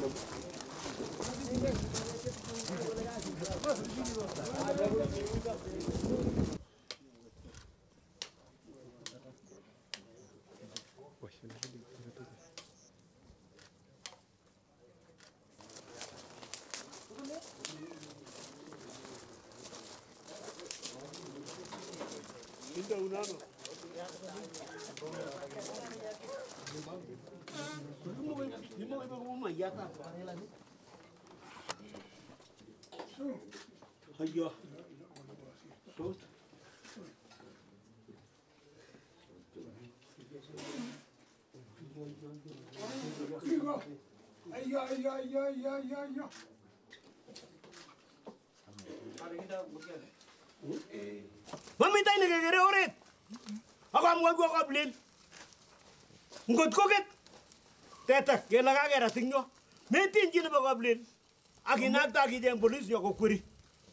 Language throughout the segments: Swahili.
Mamita ini kegere oret. Agam gua kablin. Ngot koket. Tetak kela kagera tingyo. Metin jini ba kablin. Akinak ta ki jeng polis yo ko kuri.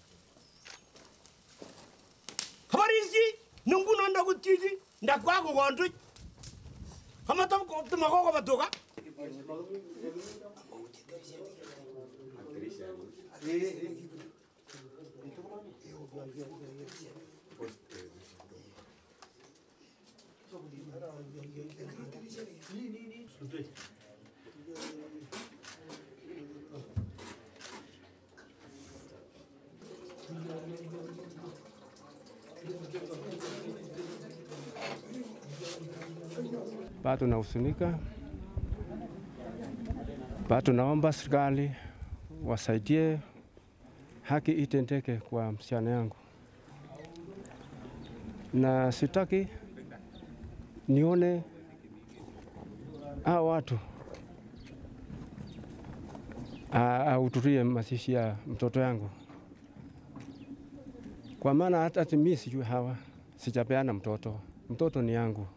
Habarisi nunggu nanda ko tiji ndak kwa ko gondu. Hamatam ko tuma ko batoka. Bado nahuzunika, bado naomba serikali wasaidie haki itendeke kwa msichana yangu, na sitaki nione hao watu ahudhurie mazishi ya mtoto yangu, kwa maana hata mimi sijui hawa, sijapeana mtoto, mtoto ni yangu.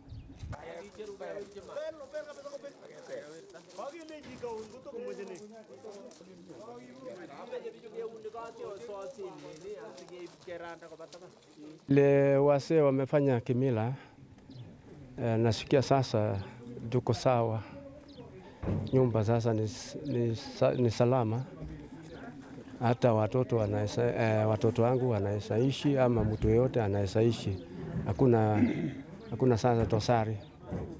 Le wase wamefanya kimila, nasikia sasa tuko sawa, nyumba sasa ni salama, hata watoto wangu wanaweza ishi ama mtu yote anaweza ishi, hakuna sasa tosari.